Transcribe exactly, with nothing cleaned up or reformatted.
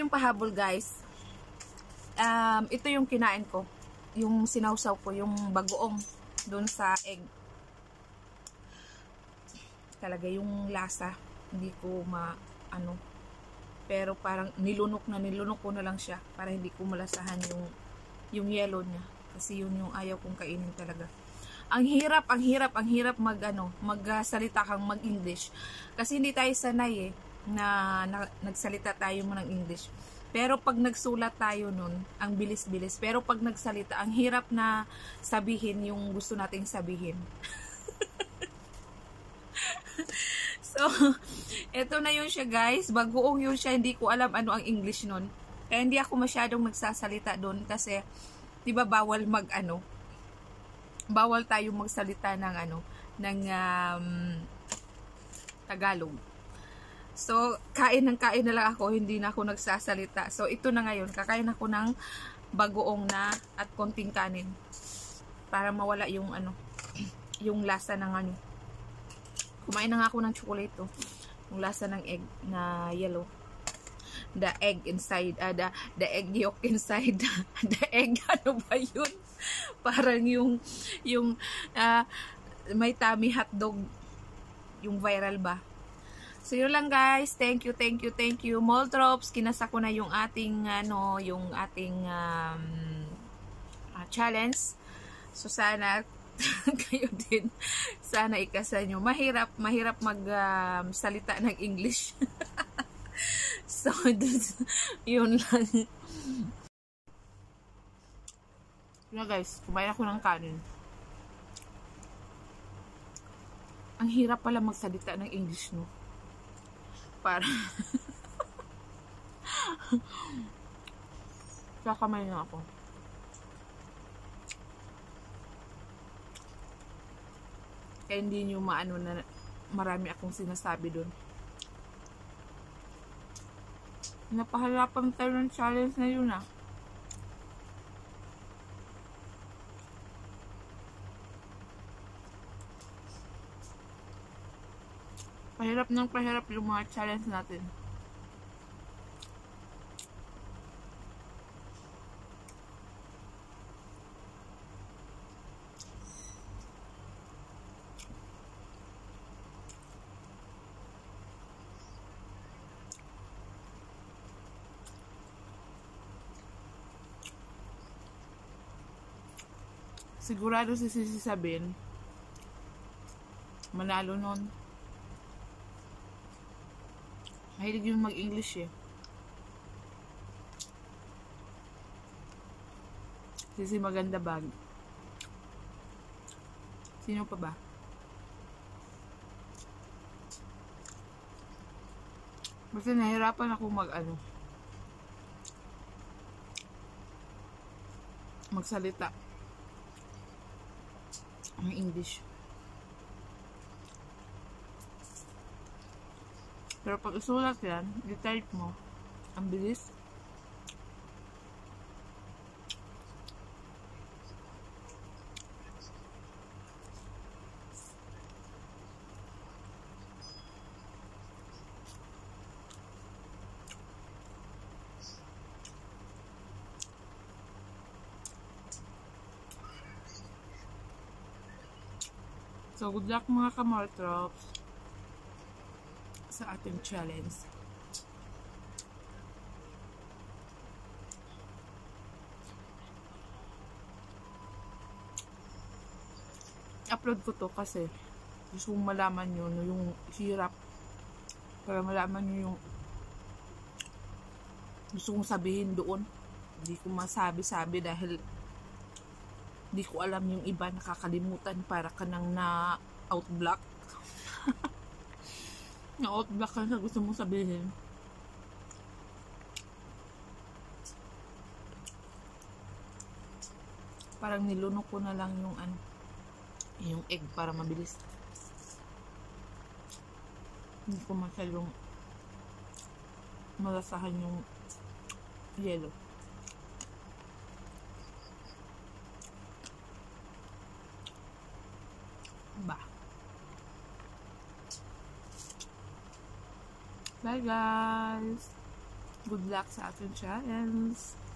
pahabol guys. Um, ito yung kinain ko. Yung sinawsaw ko, yung bagoong doon sa egg. Talaga yung lasa, hindi ko ma, ano, pero parang nilunok na, nilunok ko na lang siya para hindi ko malasahan yung, yung yellow niya. Kasi yun yung ayaw kong kainin talaga. Ang hirap, ang hirap, ang hirap mag, ano, magsalita kang mag-English. Kasi hindi tayo sanay eh, na, na nagsalita tayo mo ng English. Pero pag nagsulat tayo nun, ang bilis-bilis. Pero pag nagsalita, ang hirap na sabihin yung gusto nating sabihin. So, eto na yun siya guys. Bagoong yun siya. Hindi ko alam ano ang English nun. Kaya hindi ako masyadong nagsasalita dun kasi, di ba bawal mag ano, bawal tayong magsalita ng ano, ng um, Tagalog. So, kain ng kain na lang ako, hindi na ako nagsasalita. So, ito na ngayon, kakain ako ng bagoong na at konting kanin para mawala yung ano, yung lasa ng ano. Kumain na nga ako ng chocolate, oh. Yung lasa ng egg na yellow. The egg inside, uh, the, the egg yolk inside. The egg, ano ba yun? Parang yung, yung, uh, may tummy hotdog, yung viral ba? So, yun lang guys. Thank you, thank you, thank you. Moltrops, kinasa ko na yung ating, ano, yung ating um, uh, challenge. So, sana, kayo din, sana ikasa nyo. Mahirap, mahirap magsalita um, ng English. So, yun lang. Yun guys, kumain ako ng kanin. Ang hirap pala magsalita ng English, no? Para kakamay na ako. Kaya hindi nyo maano na marami akong sinasabi dun. Napaharapan tayo ng challenge na yun ah. Pahirap ng pahirap yung mga challenge natin. Sigurado si Sisi Sabin manalo nun. Mahilig yung mag-English eh. Sisi maganda bag. Sino pa ba? Basta nahirapan ako mag ano, magsalita ng English. Pero pag isulat yan, i-type mo, ang bilis. So, good luck mga kamortrops sa ating challenge. Upload ko to kasi gusto kong malaman nyo no, yung hirap, para malaman nyo yung gusto kong sabihin doon. Hindi ko masabi-sabi dahil hindi ko alam yung iba, nakakalimutan, para ka nang na-outblock. Na-outblock ka na gusto mong sabihin. Parang nilunok ko na lang yung ano, yung egg para mabilis. Hindi ko masyadong malasahan yung yellow. Ba. Bye guys. Good luck sa ating challenge.